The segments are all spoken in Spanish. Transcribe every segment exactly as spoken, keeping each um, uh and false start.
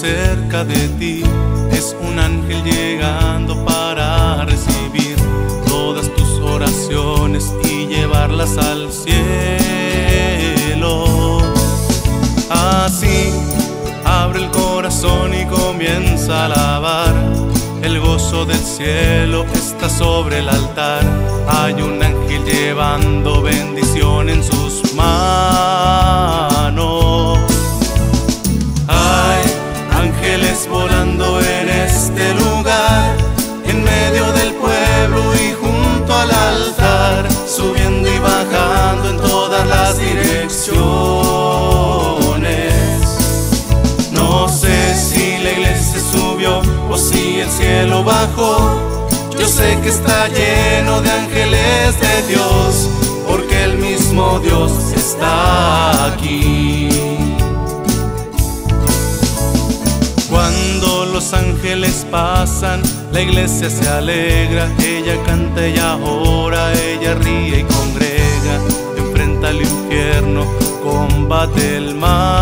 cerca de ti, es un ángel llegando para recibir todas tus oraciones y llevarlas al cielo. Así abre el corazón y comienza a alabar. El gozo del cielo está sobre el altar. Hay un ángel llevando bendición en sus manos. Hay ángeles volando en este lugar, en medio del pueblo y junto al altar, subiendo y bajando en todas las direcciones. No sé si la iglesia subió o si el cielo bajó. Yo sé que está lleno de ángeles de Dios, porque el mismo Dios está aquí. Cuando los ángeles pasan, la iglesia se alegra. Ella canta, ella ora, ella ríe y congrega. Enfrenta el infierno, combate el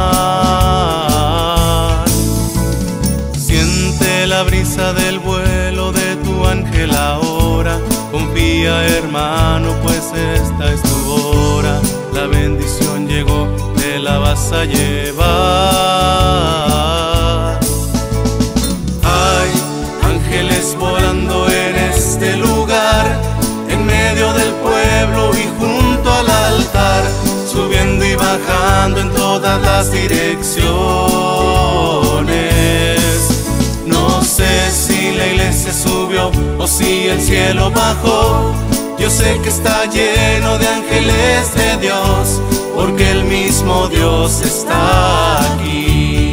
mal. Siente la brisa del vuelo de tu ángel ahora. Confía, hermano, pues esta es tu hora. La bendición llegó, te la vas a llevar. Hay ángeles volando en este lugar, en medio del pueblo y junto al altar, subiendo y bajando en todas las direcciones. No sé si la iglesia subió o si el cielo bajó. Yo sé que está lleno de ángeles de Dios, porque el mismo Dios está aquí.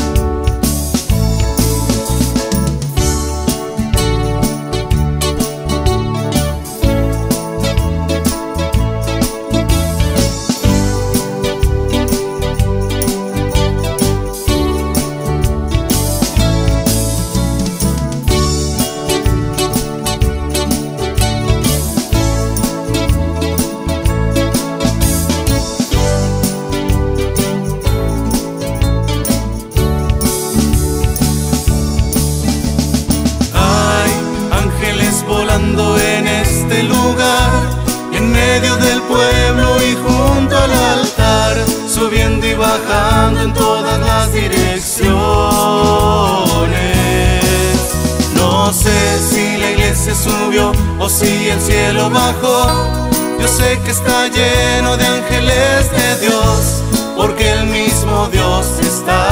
Volando en este lugar, en medio del pueblo y junto al altar, subiendo y bajando en todas las direcciones. No sé si la iglesia subió o si el cielo bajó. Yo sé que está lleno de ángeles de Dios, porque el mismo Dios está